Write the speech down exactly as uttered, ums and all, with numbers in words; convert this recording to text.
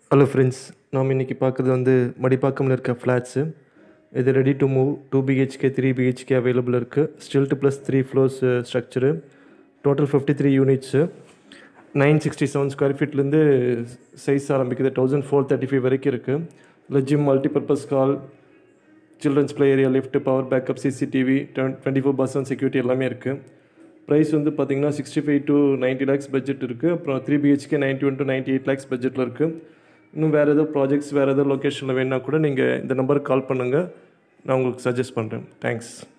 Hello friends, நாம் இன்றைக்கி பார்க்குறது வந்து மடிப்பாக்கமில் இருக்க ஃப்ளாட்ஸு. இது ready to move two BHK three BHK available இருக்குது. Stilt plus three floors structure. Total fifty three units. Nine sixty seven square ஃபீட்லேருந்து சைஸ் ஆரம்பிக்குது. தௌசண்ட் ஃபோர் தேர்ட்டி ஃபைவ் வரைக்கும் இருக்குது. இல்லை gym, multipurpose hall, children's play area, lift, power backup, CCTV, twenty four percent security எல்லாமே இருக்குது. Price வந்து பார்த்திங்கன்னா sixty five to ninety lakhs budget இருக்குது. அப்புறம் three BHK ninety one to ninety eight lakhs பட்ஜெட்டில் இருக்குது. இன்னும் வேறு ஏதோ ப்ராஜெக்ட்ஸ் வேறு ஏதோ லொக்கேஷனில் வேணுன்னா கூட நீங்கள் இந்த நம்பருக்கு கால் பண்ணுங்கள், நான் உங்களுக்கு சஜஸ்ட் பண்ணுறேன். தேங்க்ஸ்.